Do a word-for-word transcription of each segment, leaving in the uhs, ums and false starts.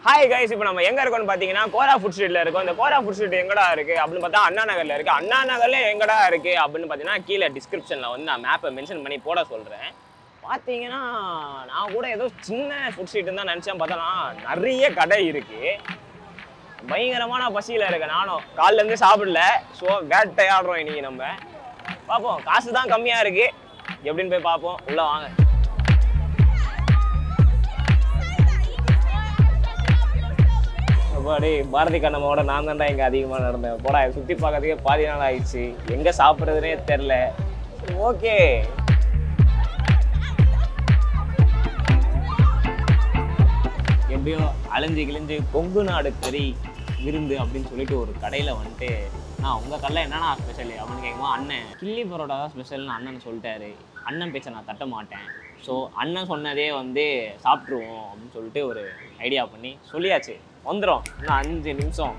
Hi guys, இப்போ நம்ம எங்க இருக்கோம்னு பாத்தீங்கன்னா கோரா ஃபுட் ஸ்ட்ரீட்ல இருக்கோம். இந்த கோரா ஃபுட் ஸ்ட்ரீட் எங்கடா இருக்கு அப்படின்னு பார்த்தா அண்ணா நகர்ல இருக்கு. அண்ணா நகர்ல எங்கடா இருக்கு அப்படின்னு பாத்தீங்கன்னா கீழே டிஸ்கிரிப்ஷன்ல வந்து நான் மேப்பை மென்ஷன் பண்ணி போட சொல்றேன். பாத்தீங்கன்னா நான் கூட ஏதோ சின்ன ஃபுட் ஸ்ட்ரீட் தான் நினைச்சேன், பார்த்தா நிறைய கடை இருக்கு. பயங்கரமான பசியில இருக்கு. நானும் காலைல இருந்து சாப்பிடல, ஸோ வேட்டையாடுறோம் இன்னைக்கு. நம்ம பார்ப்போம், காசு தான் கம்மியா இருக்கு, எப்படின்னு போய் பார்ப்போம். உள்ள வாங்க. பாரதி கண்ணம்மாவோட நான் தான்டா இங்க அதிகமா நடந்தேன். போடா, சுத்தி பார்க்கறதுக்கே பாதி நாள் ஆயிடுச்சு, எங்க சாப்பிட்றதுனே தெரியல. ஓகே, எப்படியோ அலைஞ்சு கிழிஞ்சு கொங்கு நாடு கறி விருந்து அப்படின்னு சொல்லிட்டு ஒரு கடையில வந்துட்டு, நான் உங்க கடையில் என்னன்னா ஸ்பெஷல் அப்படின்னு கேட்கும்போது அண்ணன் கில்லி பரோட்டா தான் ஸ்பெஷல்னு அண்ணன் சொல்லிட்டாரு. அண்ணன் பேச்சை நான் தட்ட மாட்டேன், ஸோ அண்ணன் சொன்னதே வந்து சாப்பிட்ருவோம் அப்படின்னு சொல்லிட்டு ஒரு ஐடியா பண்ணி சொல்லியாச்சு. வந்துடும் இன்னும் அஞ்சு நிமிஷம்.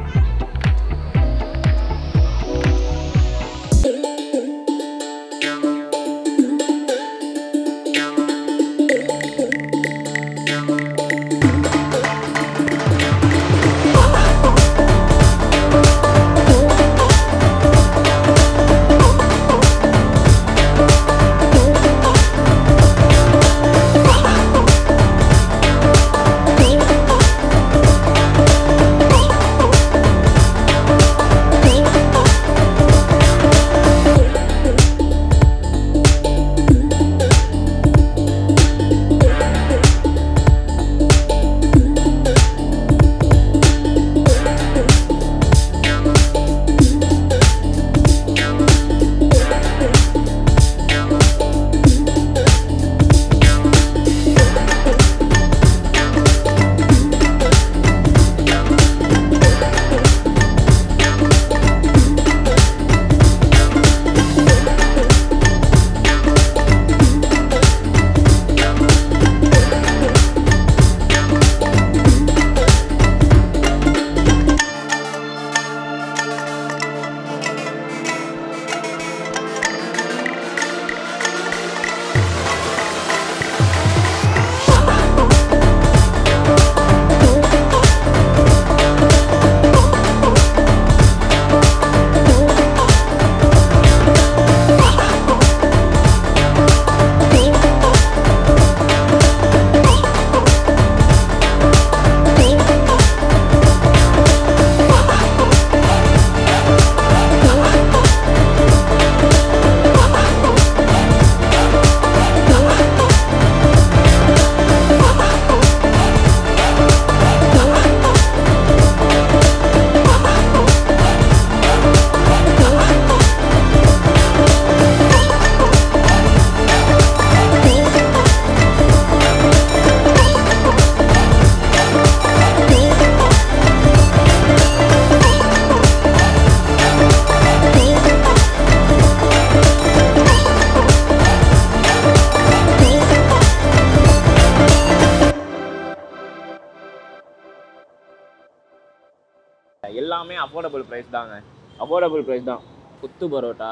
எல்லாமே அஃபோர்டபுள் ப்ரைஸ் தாங்க, அஃபோர்டபுள் ப்ரைஸ் தான். குத்து பரோட்டா,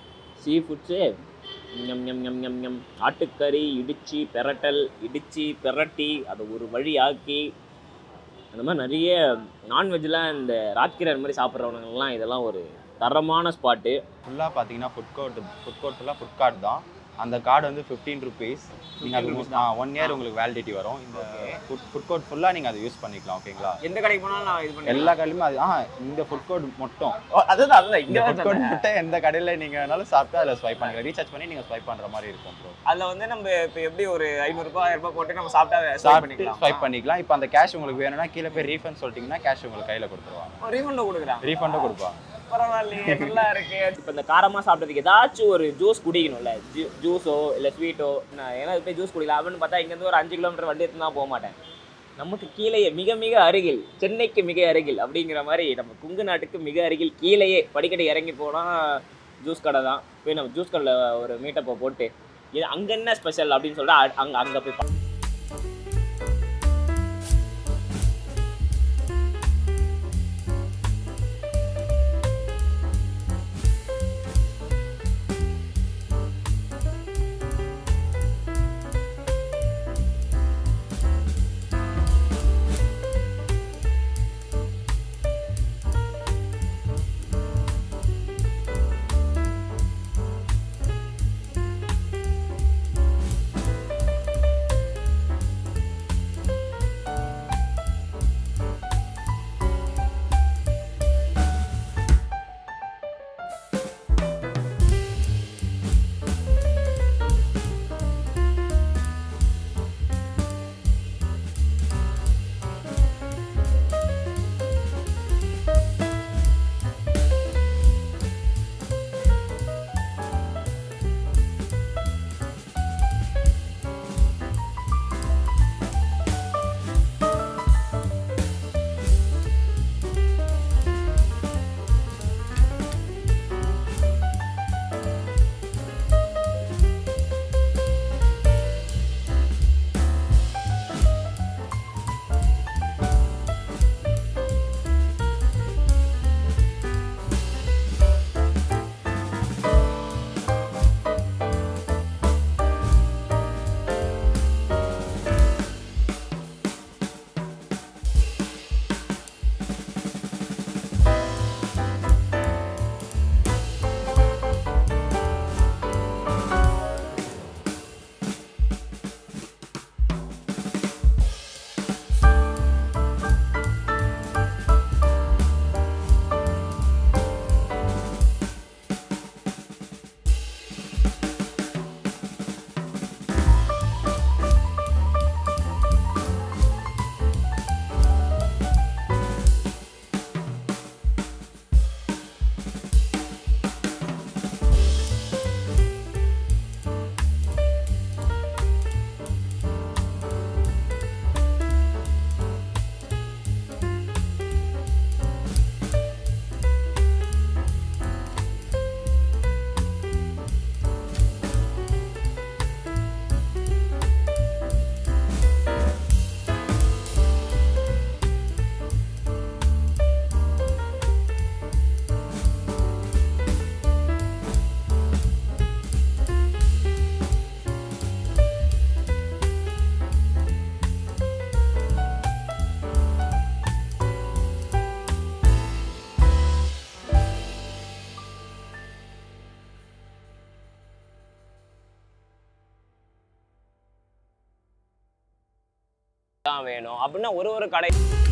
சீ ஃபுட்ஸு, எம் எம் எம் எம் எம் ஆட்டுக்கறி இடிச்சு பெரட்டல், இடிச்சு பெரட்டி அதை ஒரு வழி ஆக்கி, அந்த மாதிரி நிறைய நான்வெஜ்லாம் இந்த ராஜ்கிரன் மாதிரி சாப்பிட்றவனுங்கெல்லாம் இதெல்லாம் ஒரு தரமான ஸ்பாட்டு. ஃபுல்லாக பார்த்தீங்கன்னா ஃபுட் கோர்ட் ஃபுட் கோர்ட் ஃபுல்லாக ஃபுட் கார்டு தான். அந்த கார்டு வந்து ஃபிஃப்டீன் ருபீஸ். நீங்கள் அது ஒன் இயர் உங்களுக்கு வேலிடிட்டி வரும். இந்த ஃபுட் ஃபுட் கோர்ட் ஃபுல்லாக நீங்கள் அதை யூஸ் பண்ணிக்கலாம். ஓகேங்களா? எந்த கடைக்கு போனாலும் நான் இது பண்ணி எல்லா கடையிலுமே அது ஆ இந்த ஃபுட் கோர்ட் மட்டும் அதுதான் அதுதான் இந்த ஃபுட் கோர்ட் மட்டும் எந்த கடையில் நீங்கள் வேணாலும் சாப்பிட்டு அதில் ஸ்வைப் பண்ணிக்கலாம். ரீசார்ஜ் பண்ணி நீங்கள் ஸ்வைப் பண்ணுற மாதிரி இருக்கும் ப்ரோ. அதில் வந்து நம்ம இப்போ எப்படி ஒரு ஐநூறுரூபா ஆயிரம் ரூபாய் போட்டு நம்ம சாப்பிட்டா சாப்பிட்டு ஸ்வைப் பண்ணிக்கலாம். இப்போ அந்த கேஷ் உங்களுக்கு வேணும்னா கீழே போய் ரீஃபண்ட் சொல்லிட்டீங்கன்னா கேஷ் உங்களுக்கு கையில் கொடுத்துருவாங்க. ரீஃபண்டும் கொடுக்குறாங்க. ரீஃபண்டும் கொடுப்பாங்க. பரவாயில்லையே, நல்லா இருக்கு. இப்போ இந்த காரமாக சாப்பிட்றதுக்கு ஏதாச்சும் ஒரு ஜூஸ் குடிக்கணும்ல, ஜூஸோ இல்லை ஸ்வீட்டோ, நான் ஏன்னா போய் ஜூஸ் குடிக்கலாம் அப்படின்னு பார்த்தா இங்கேருந்து ஒரு அஞ்சு கிலோமீட்டர் வண்டி எடுத்து தான் போக மாட்டேன். நமக்கு கீழே மிக மிக அருகில், சென்னைக்கு மிக அருகில் அப்படிங்கிற மாதிரி நம்ம குங்கு நாட்டுக்கு மிக அருகில் கீழேயே படிக்கடி இறங்கி போனால் ஜூஸ் கடை தான். போய் நம்ம ஜூஸ் கடையில் ஒரு மீட்டப்பை போட்டு இது அங்கே என்ன ஸ்பெஷல் அப்படின்னு சொல்லிட்டு அங்கே அங்கே போய் தான் வேணும் அப்படின்னா ஒரு ஒரு கடை